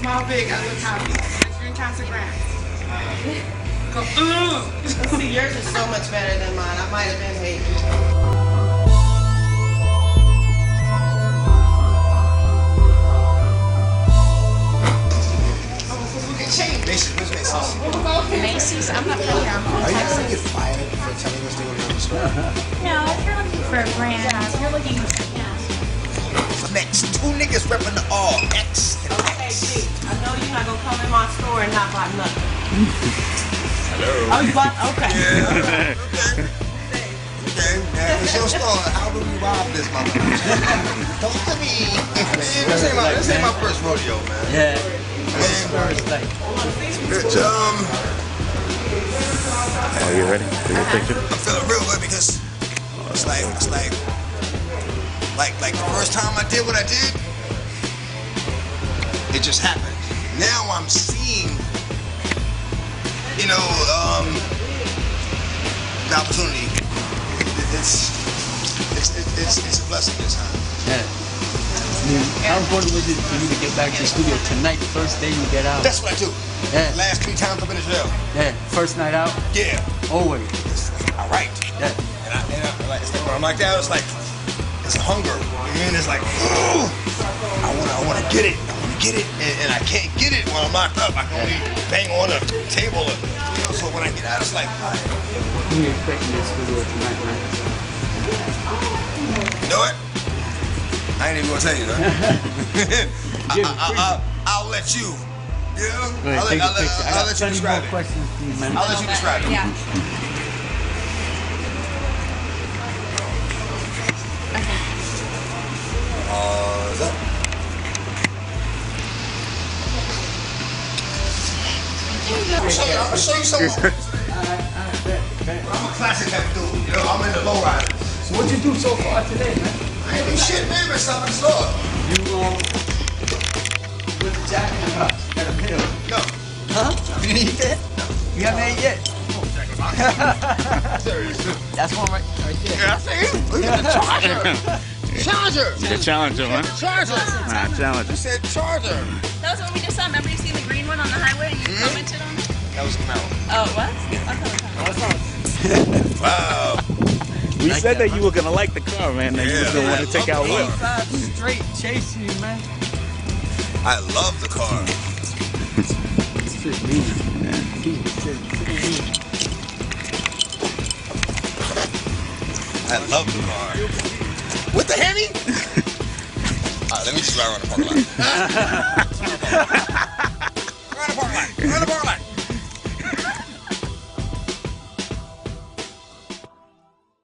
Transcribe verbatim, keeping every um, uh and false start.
Small, big, I look how three times a gram. Go, ooh. See, yours is so much better than mine. I might have been hating. Macy's, where's Macy's? Macy's? I'm not from here. I'm from Are you Texas. gonna get fired for telling us they were going to school? No, if you're looking for a brand, if you're looking for, yeah. Next, two niggas repping the all X and Okay, X. G, I know you're not gonna come in my store and not buy nothing. Hello. Oh, you bought? Okay. Yeah. Okay. Okay. Now it's your store. How do we rob this motherfucker? Talk to me. Man, this ain't my, this ain't my first rodeo, man. Yeah. Man, bitch, um, Are you ready for your picture? I'm feeling real good because it's like, it's like, like, like the first time I did what I did, it just happened. Now I'm seeing, you know, um, the opportunity. It, it's, it's, it, it's, it's a blessing this time. Yeah. I mean, how important was it for you to get back to the studio tonight, the first day you get out? That's what I do. Yeah. Last three times I've been in jail. Yeah, first night out? Yeah. Always. All right. Yeah. And I, and I like, it's like when I'm like that, it's like, it's a hunger. You mean, it's like, ooh, I wanna, I wanna get it. I wanna get it, and, and I can't get it when I'm locked up. I can only bang on a table, or, you know. So when I get out, it's like, all right. Who are you expecting in the studio tonight, man? You know what? I ain't even gonna tell you that. I, I, I, I, I'll let you. Yeah. Wait, I'll let, take a I'll let, picture. I I'll got let you plenty describe more it. questions for you, man. I'll let you describe it. Yeah. Uh, is that? I'm gonna show you, I'm gonna show you something. I'm a classic type of dude. You know, I'm in the lowrider. So what'd you do so far today, man? I ain't do shit, man. Been stopping the store. You, um, with the jack in the box, got a meal. No. Huh? You didn't eat that? You haven't ate yet? That's one right, right there. Yeah, I see. Look at the charger. Charger. The Challenger, huh? Charger. Nah, Challenger. You said charger. That was when we just saw. Remember you seen the green one on the highway and you Mm-hmm. commented on it? That was Camaro. Oh, it was? I thought it was. Wow. We said that you were gonna like the car, man. That you Yeah, was gonna man, want to take I out love Will. the car. eighty-five straight chasing you, man. I love the car. It's just me. I love the car. With the Hemi? Alright, let me just ride around the parking lot.